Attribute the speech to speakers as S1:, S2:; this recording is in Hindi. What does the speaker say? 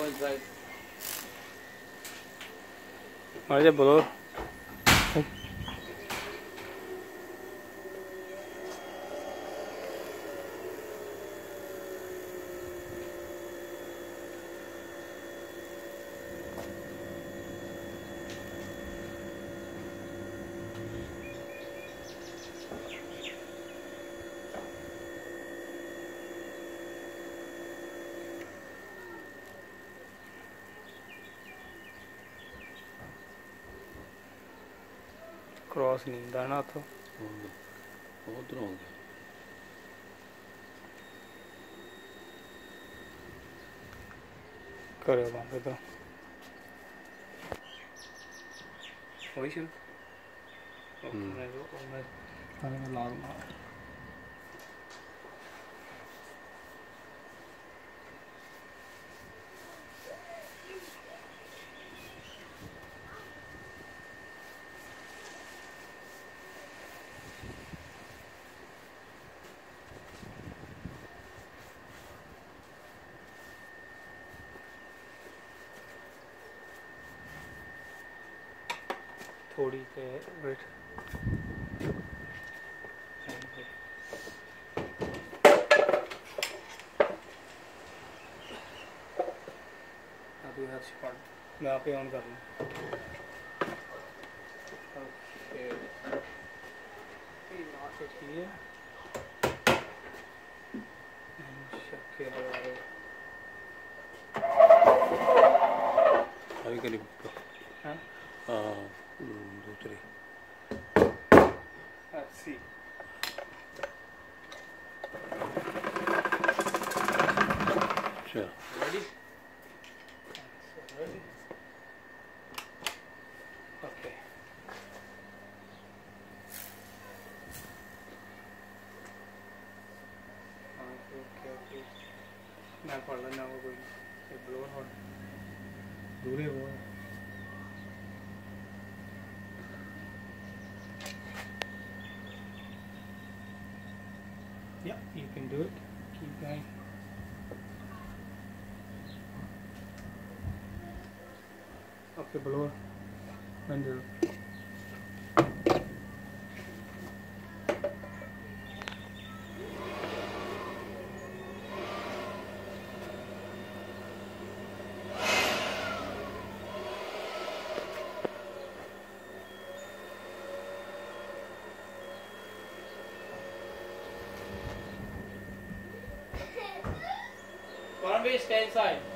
S1: inside.
S2: Aja blower. क्रॉस नहीं दाना तो
S1: उधर हो गया
S2: करे वहाँ तो वही चल मैं लाऊंगा थोड़ी पे वेट अभी मैं आप ऑन कर लूँ
S1: अभी करीब दूसरी
S2: see.
S1: Sure.
S2: Ready? Ready? Okay. Okay. मैं पढ़ लेना वो कोई ब्लोअर हो दूरे वो Yeah, you can do it. Keep going. Okay, blower. Under. One way, stay inside.